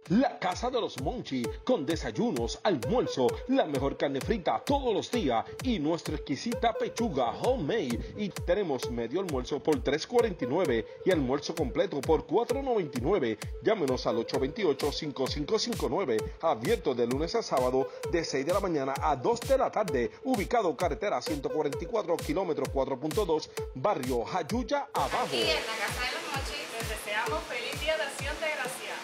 La Casa de los Monchi, con desayunos, almuerzo, la mejor carne frita todos los días y nuestra exquisita pechuga homemade. Y tenemos medio almuerzo por $3.49 y almuerzo completo por $4.99. Llámenos al 828-5559, abierto de lunes a sábado de 6 de la mañana a 2 de la tarde, ubicado carretera 144, kilómetro 4.2, barrio Jayuya Abajo. Aquí en la Casa de los Monchi les deseamos feliz Día de Acción de Gracias.